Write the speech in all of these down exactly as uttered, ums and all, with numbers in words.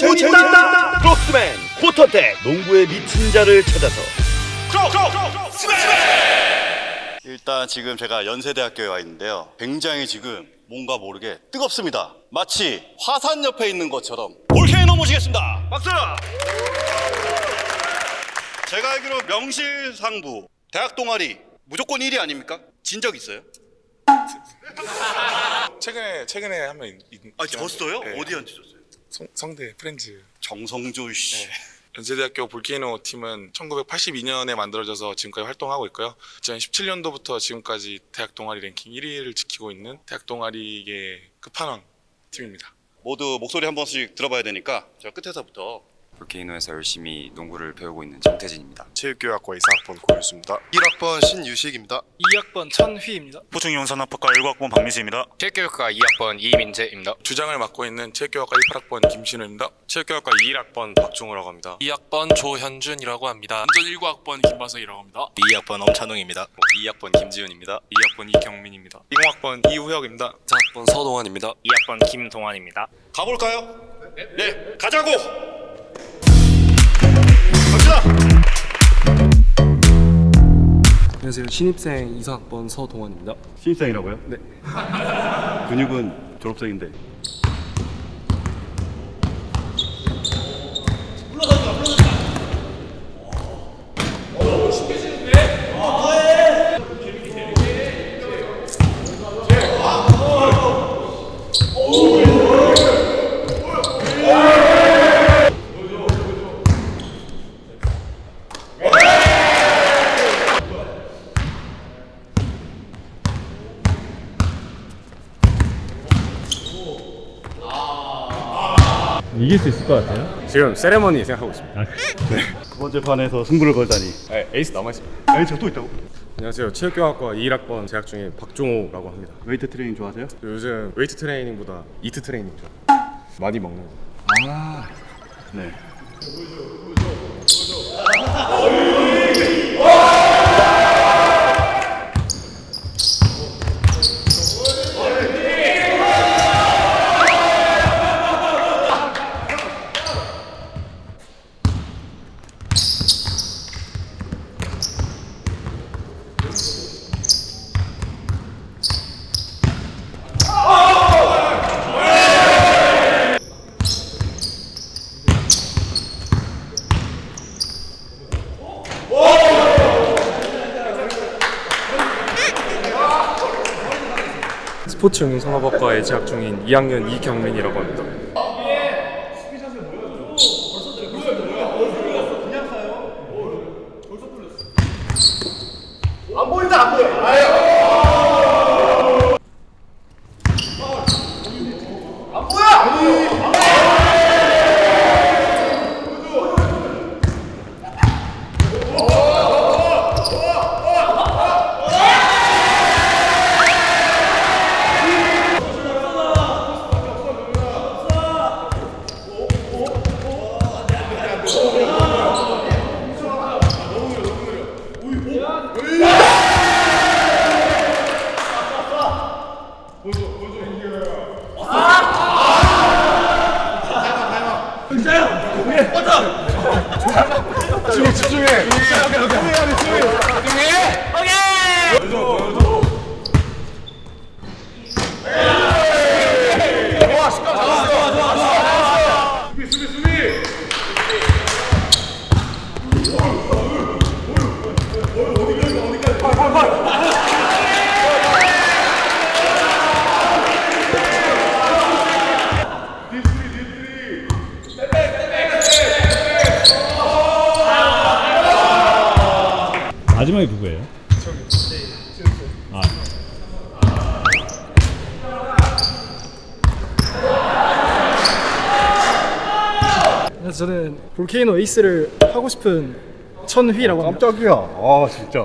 재밌다. 크록스맨 쿼터백 농구에 미친 자를 찾아서 크록스맨. 일단 지금 제가 연세대학교에 와 있는데요. 굉장히 지금 뭔가 모르게 뜨겁습니다. 마치 화산 옆에 있는 것처럼 볼케이노 모시겠습니다. 박수! 제가 알기로 명실상부 대학 동아리 무조건 일 위 아닙니까? 진 적 있어요? 최근에 최근에 한번 아 졌어요? 네. 어디한테 졌어요? 성, 성대 프렌즈. 정성조 씨. 네. 연세대학교 볼케이노 팀은 천구백팔십이 년에 만들어져서 지금까지 활동하고 있고요. 이천십칠 년도부터 지금까지 대학 동아리 랭킹 일 위를 지키고 있는 대학 동아리의 끝판왕 팀입니다. 모두 목소리 한 번씩 들어봐야 되니까 제가 끝에서부터. 볼케이노에서 열심히 농구를 배우고 있는 정태진입니다. 체육교육학과 이사학번 고유수입니다. 일 학번 신유식입니다. 이 학번 천휘입니다. 포충영산업학과 일 학번 박미수입니다. 체육교육과 이 학번 이민재입니다. 주장을 맡고 있는 체육교육학과 십팔 학번 김신우입니다. 체육교육과 이 학번 박종우라고 합니다. 이 학번 조현준이라고 합니다. 운전 일 학번 김바석이라고 합니다. 이 학번 엄찬웅입니다. 이 학번 김지훈입니다. 이 학번 이경민입니다. 이공 학번 이우혁입니다. 사 학번 서동환입니다. 이 학번 김동환입니다. 가볼까요? 네, 네 가자고! 안녕하세요. 신입생 이 학번 서동환입니다. 신입생이라고요? 네. 근육은 졸업생인데. 물러서지마, 물러서지마. 오, 쉽게 치는데? 어, 뭐해? 재밌게, 재밌게. 오! 이길 수 있을 것 같아요? 지금 세레머니 생각하고 있습니다. 아, 네. 두 번째 판에서 승부를 걸다니. 네, 에이스 남아있습니다. 에이스가 또 있다고? 안녕하세요. 체육교육학과 이 학번 재학 중인 박종호라고 합니다. 웨이트 트레이닝 좋아하세요? 요즘 웨이트 트레이닝보다 이트 트레이닝 좋아. 많이 먹는 거. 아, 네. 스포츠응용산업학과에 재학 중인 이 학년 이경민이라고 합니다. 안 보인다, 안 보여. 아유. 안 보여, 안 보여. 집중해, 집중해. 오케이, 오케이. 집중해. 오케이. 보여줘, 보여줘. 와, 시간 잡았어. 좋아, 좋아, 좋아. 수비, 수비, 수비. 어디까지, 어디까지. 팔, 팔, 팔. 마지막에 누구예요? 아. 저는 볼케이노 에이스를 하고 싶은 천휘라고 합니다. 깜짝이야. 아 진짜.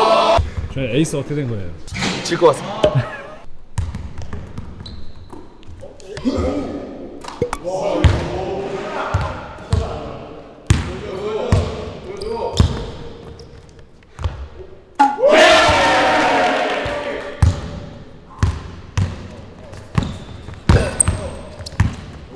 저희 에이스 어떻게 된 거예요? 질 것 같습니다.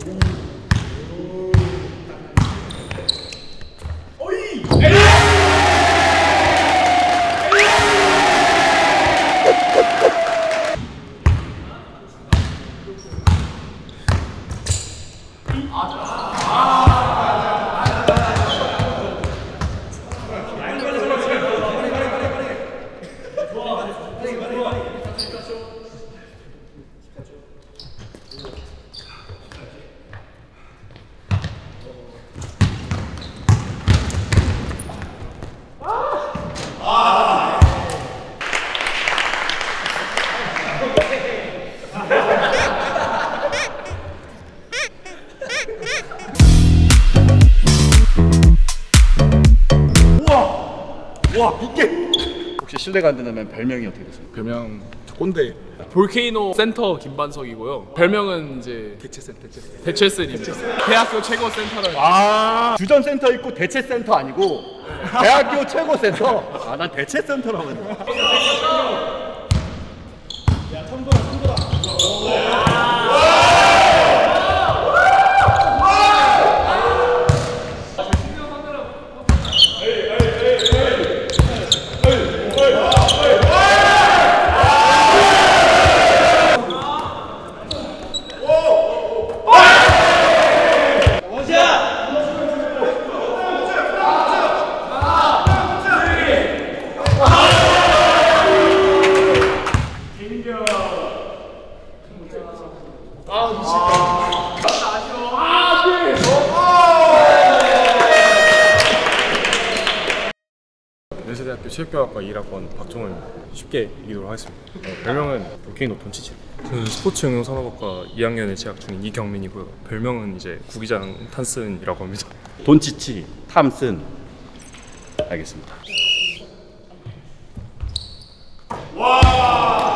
와, 빅게! 혹시 실례가 안 된다면 별명이 어떻게 되세요? 별명 꼰대. 볼케이노 센터 김반석이고요. 별명은 이제 대체센 대체센. 대체센입니다. 대학교 최고 센터를. 아, 주전 센터 있고 대체 센터 아니고 대학교 최고 센터. 아, 난 대체 센터라고 했네. 야, 청도라, 청도라. 연세대학교 체육교육학과 일 학번 박종을 쉽게 이기도록 하겠습니다. 어, 별명은 볼케이노 돈치치. 저는 스포츠 응용 산업학과 이 학년에 재학 중인 이경민이고요. 별명은 이제 구기장 탄슨이라고 합니다. 돈치치, 탐슨. 알겠습니다. 와!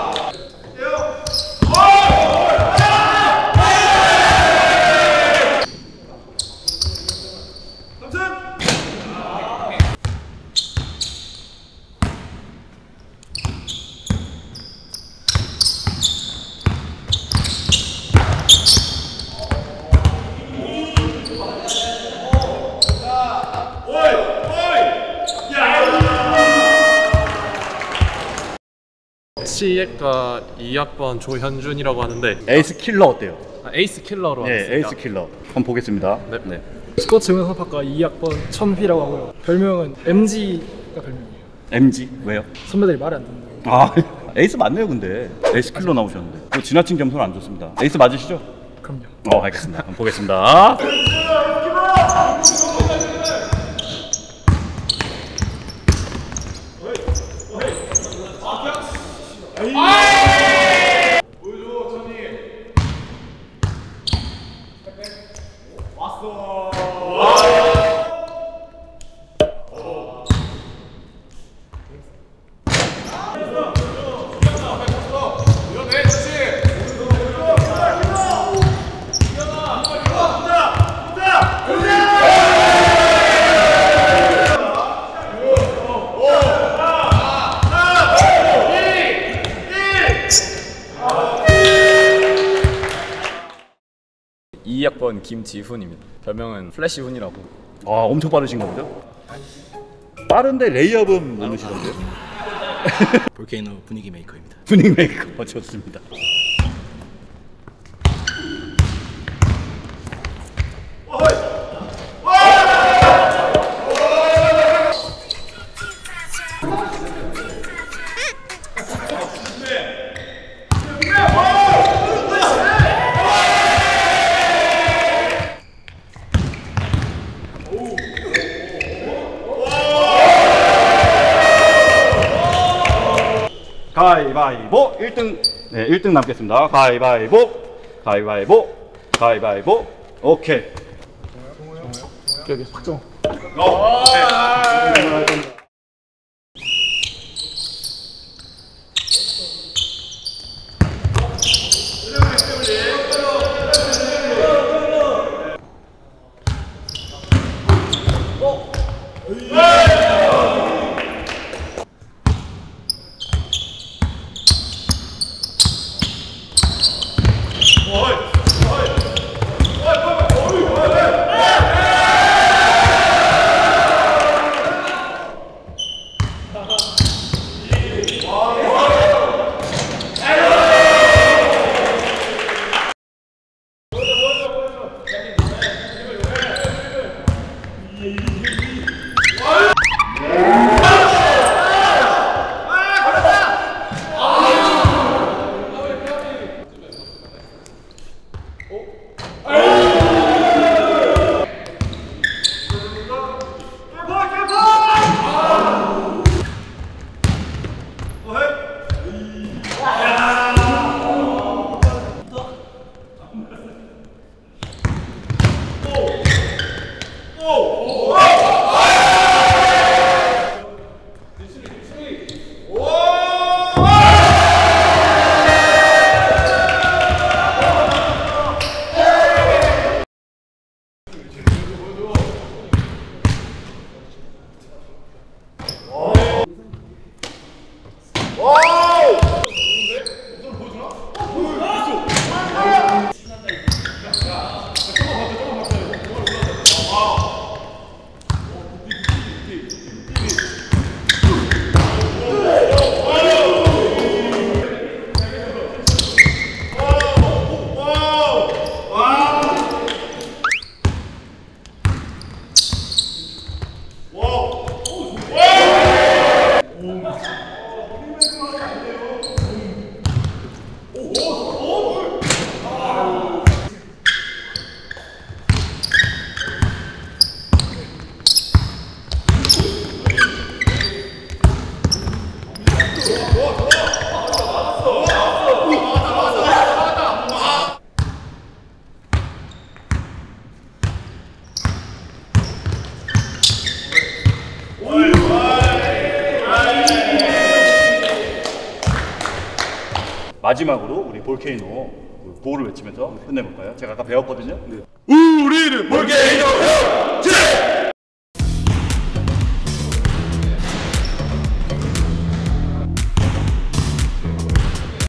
치예과 이 학번 조현준이라고 하는데 에이스 킬러 어때요? 아, 에이스 킬러로 네, 하겠습니다. 에이스 킬러. 한번 보겠습니다. 네. 네. 스포츠 응용산업학과 이 학번 천휘라고 하고요. 별명은 엠지가 별명이에요. 엠지? 왜요? 선배들이 말이 안 듣는다고. 아, 에이스 맞네요 근데. 에이스 킬러 나오셨는데 또 지나친 겸손은 안 좋습니다. 에이스 맞으시죠? 그럼요. 어, 알겠습니다. 한번 보겠습니다. 이 학번 김지훈입니다. 별명은 플래시훈이라고. 아, 엄청 빠르신가 보죠? 빠른데 레이업은 못 넣으시던데요? 볼케이노 분위기 메이커입니다. 분위기 메이커. 좋습니다. 가위바위보 일 등. 네, 일 등 남겠습니다. 가위바위보 가위바위보 가위바위보. 오케이. 여기 박정. 어, 네. 마지막으로 우리 볼케이노 그 구호를 외치면서 끝내볼까요? 제가 아까 배웠거든요. 네. 우리는 볼케이노 형제!